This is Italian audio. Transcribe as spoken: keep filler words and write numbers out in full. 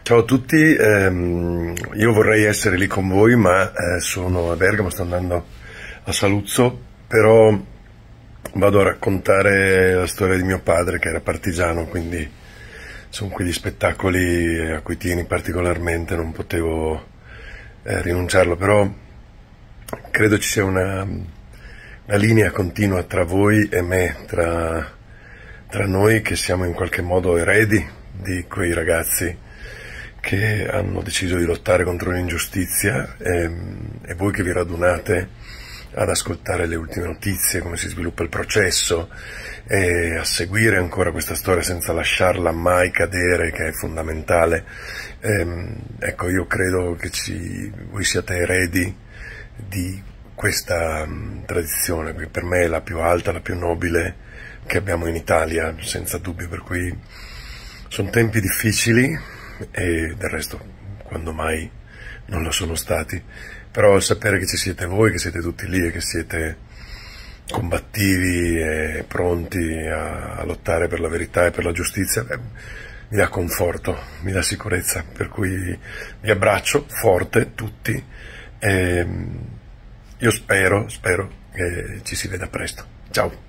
Ciao a tutti, ehm, io vorrei essere lì con voi, ma eh, sono a Bergamo, sto andando a Saluzzo, però vado a raccontare la storia di mio padre che era partigiano, quindi sono quegli spettacoli a cui tieni particolarmente, non potevo eh, rinunciarlo, però credo ci sia una, una linea continua tra voi e me, tra, tra noi che siamo in qualche modo eredi di quei ragazzi che hanno deciso di lottare contro l'ingiustizia e, e voi che vi radunate ad ascoltare le ultime notizie, come si sviluppa il processo e a seguire ancora questa storia senza lasciarla mai cadere, che è fondamentale. Ehm, ecco, io credo che ci, voi siate eredi di questa um, tradizione, che per me è la più alta, la più nobile che abbiamo in Italia, senza dubbio, per cui sono tempi difficili, e del resto quando mai non lo sono stati, però sapere che ci siete voi, che siete tutti lì e che siete combattivi e pronti a, a lottare per la verità e per la giustizia, beh, mi dà conforto, mi dà sicurezza, per cui vi abbraccio forte tutti e io spero, spero che ci si veda presto. Ciao!